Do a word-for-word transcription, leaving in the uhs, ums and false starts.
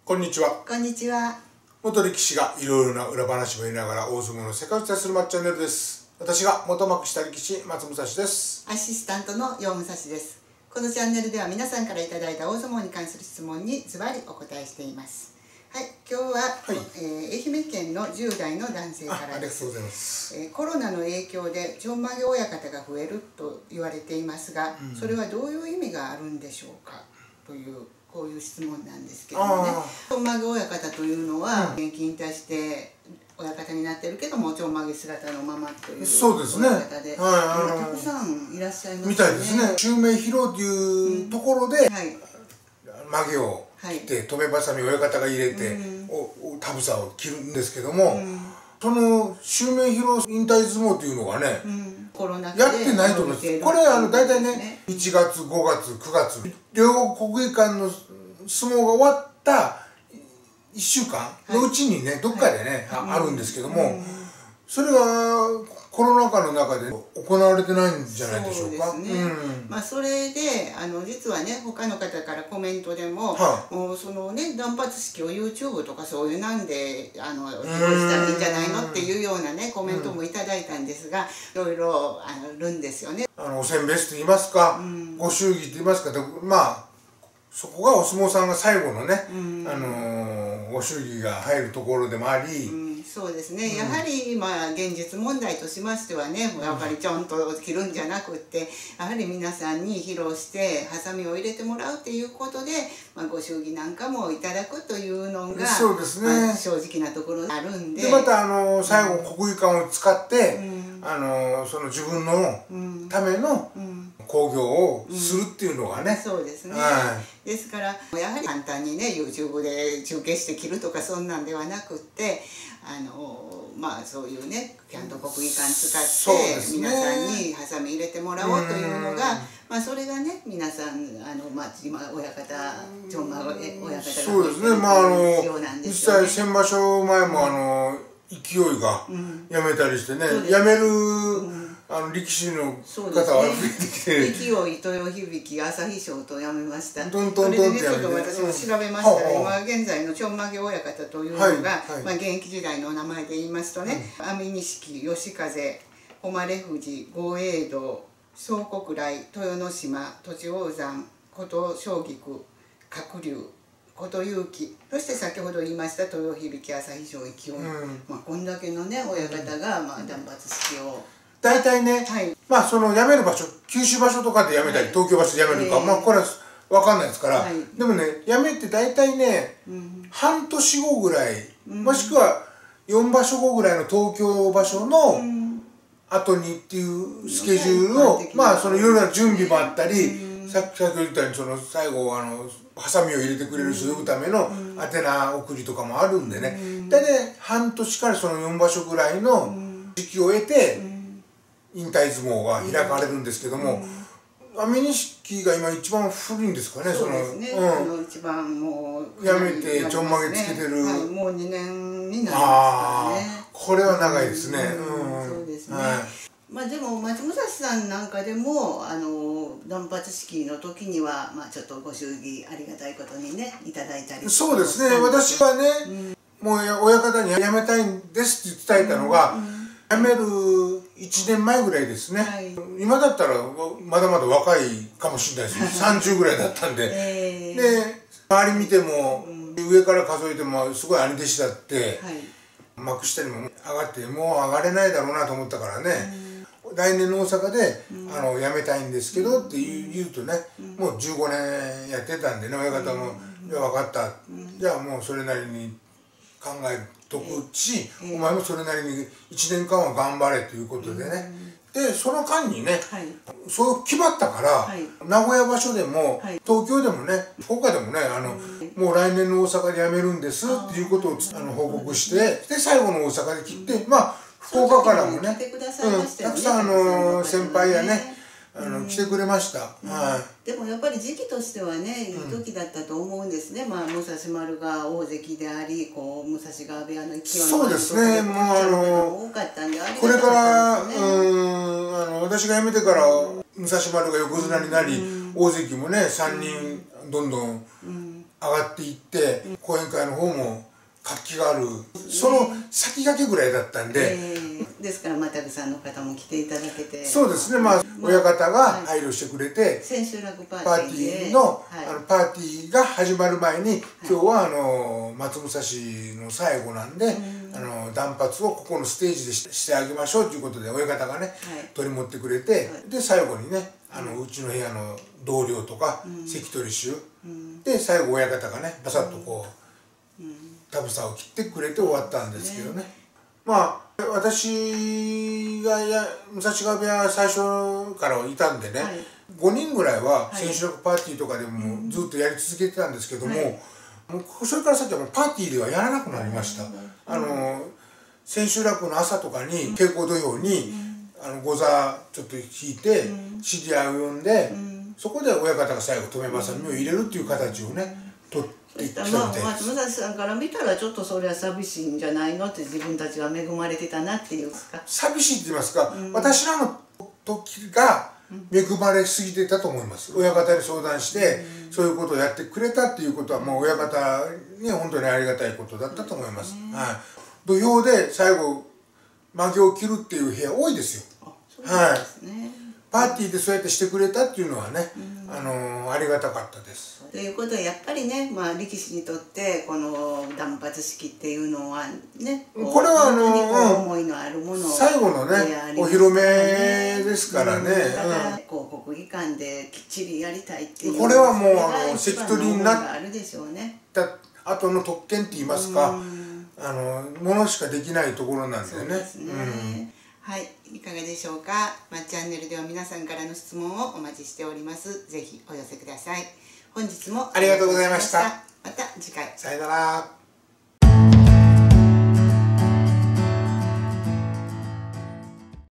こんにちは。 こんにちは。 元力士がいろいろな裏話も言いながら大相撲の世界をお伝えするマッチャンネルです。私が元幕下力士松武蔵です。 アシスタントの楊武蔵です。このチャンネルでは皆さんからいただいた大相撲に関する質問にズバリお答えしています。はい、今日は、はいえー、愛媛県のじゅう代の男性からです。 ありがとうございます。 えー、コロナの影響でちょんまげ親方が増えると言われていますが、うん、それはどういう意味があるんでしょうかというこういう質問なんですけどもね。ちょんまげ親方というのは、現役引退して親方になってるけどもちょんまげ姿のままというそうですね。 親方で、はい、たくさんいらっしゃいますね。 みたいですね。襲名披露というところで、うんはい、まげを切って、はい、留めばさみ親方が入れて、うん、おたぶさを切るんですけども、うん、その襲名披露引退相撲というのがね、うん、コロナやってないと思います。これあの大体ね、いちがつ、ごがつ、くがつ両国技館の相撲が終わったいっしゅうかんのうちにね、はい、どっかでね、はい、あるんですけども、うん、それがコロナ禍の中で行われてないんじゃないでしょうか。 そうですね。うん、まあそれであの実はね他の方からコメントでも、はい、もうそのね断髪式を ユーチューブ とかそういうなんであの披露したらいいんじゃないのっていうようなねコメントもいただいたんですが、いろいろあるんですよね。 あのおせんべいと言いますか、うん、ご祝儀と言いますか、まあそこがお相撲さんが最後のね、うん、あのご祝儀が入るところでもあり、 うん、そうですね、うん、やはりまあ現実問題としましてはね、やっぱりちょんと切るんじゃなくってやはり皆さんに披露してハサミを入れてもらうっていうことで、まあ、ご祝儀なんかもいただくというのがそうですね、 まあ、正直なところあるんで、 でまたあの最後国技館を使って、うん、あのその自分のための、うん興行をするっていうのがね、 うん、そうですね、はい、ですからやはり簡単にね ユーチューブ で中継して切るとかそんなんではなくってあのまあそういうねちゃんと国技館使って皆さんにハサミ入れてもらおうというのが、まあそれがね皆さんあのまあ今親方ちょんまげ親方がそうですね、まああの実際先場所前もあの勢いがやめたりしてね、やめるあの力士の方は増えてきて、 勢い、豊響、朝日賞とやめました。 トントントンってやめて、 それでね、ちょっと私も調べましたら、今現在のちょんまげ親方というのが、まあ現役時代の名前で言いますとね、安美錦、吉風、誉富士、豪栄道、宗国来、豊ノ島、栃黄山、琴正菊、鶴竜、琴勇気、そして先ほど言いました豊響、朝日賞、勢い、まあこんだけのね親方がまあ断髪式を。 大体ね、はい、まあその辞める場所、九州場所とかで辞めたり、はい、東京場所で辞めるか、えー、まあこれは分かんないですから、はい、でもね、辞めて大体ね、うん、半年後ぐらい、うん、もしくはよん場所後ぐらいの東京場所の後にっていうスケジュールを、うん、まあそのいろいろな準備もあったり、うん、さっき言ったようにその最後あのハサミを入れてくれる人を呼ぶための宛名送りとかもあるんでね、大体半年からそのよん場所ぐらいの時期を得て、引退相撲が開かれるんですけども、安美錦が今一番古いんですかね、 その一番もうやめてちょんまげつけてる、 もうにねんになりますからね。 これは長いですね。 そうですね。まあでも松武蔵さんなんかでもあの断髪式の時にはまあちょっとご祝儀ありがたいことにねいただいたり。 そうですね。私はね、もう親方に辞めたいんですって伝えたのが。辞めるいちねんまえぐらいですね、はい、今だったらまだまだ若いかもしれないですさんじゅうぐらいだったんで、えー、で周り見ても、うん、上から数えてもすごい兄弟子だって、はい、幕下にも上がってもう上がれないだろうなと思ったからね、うん、来年の大阪で、うん、あの辞めたいんですけどって言う、言うとね、うん、もうじゅうごねんやってたんでね親方も「いや分かった、うん、じゃあもうそれなりに考える」とくし、えー、お前もそれなりにいちねんかんは頑張れということでね、うん、でその間にね、はい、そう決まったから、はい、名古屋場所でも、はい、東京でもね福岡でもねあの、うん、もう来年の大阪で辞めるんですっていうことをあの報告してで最後の大阪で切って、うん、まあ福岡からもね、うん、たくさんあの先輩やねあの来てくれました。はい。 でもやっぱり時期としてはね、いい時だったと思うんですね。まあ武蔵丸が大関であり、こう武蔵川部屋の勢いそうですね。もうあの多かったんで、 これからうんあの私が辞めてから武蔵丸が横綱になり、大関もねさんにんどんどん上がっていって、うん、講演会の方も活気がある、その先駆けぐらいだったんで、 えー、ですからまたぐさんの方も来ていただけて、 そうですね、まあ、親方が配慮してくれて、 千秋楽パーティーの、はい、あのパーティーが始まる前に、はい、今日はあの松武蔵の最後なんで、うん、あの断髪をここのステージでし、してあげましょうということで親方がね、はい、取り持ってくれて、はい、で最後にね、あのうちの部屋の同僚とか、うん、関取衆、うん、で最後親方がねバサッとこう、うん、タブサを切ってくれて終わったんですけどね。まあ私がや武蔵川部屋最初からいたんでね、はい、ごにんぐらいは千秋楽パーティーとかでもずっとやり続けてたんですけども、はい、もうそれから先はもうパーティーではやらなくなりました。うん、あの千秋楽の朝とかに稽古土俵に、うん、あのご座ちょっと引いて、うん、知り合いを呼んで、うん、そこで親方が最後留めばさみを入れるっていう形をね取って。 まあ、松武蔵さんから見たらちょっとそれは寂しいんじゃないのって、自分たちは恵まれてたなっていうか、 寂しいって言いますか、うん、私らの時が恵まれすぎてたと思います。親方に相談して、うん、そういうことをやってくれたっていうことはもう親方に本当にありがたいことだったと思います。うん、はい、土俵で最後曲げを切るっていう部屋多いですよ。はい、パーティーでそうやってしてくれたっていうのはね、うん、あのー、ありがたかったです。 ということはやっぱりね、まあ、力士にとってこの断髪式っていうのはね、 これはあの思いのあるもの最後のねお披露目ですからね。 だから広告技館できっちりやりたいっていう、 これはもうあの関取になった後の特権って言いますか、あのものしかできないところなんだよね。 はい、いかがでしょうか。まあ、チャンネルでは皆さんからの質問をお待ちしております。ぜひお寄せください。本日もありがとうございました。 また次回。 さよなら。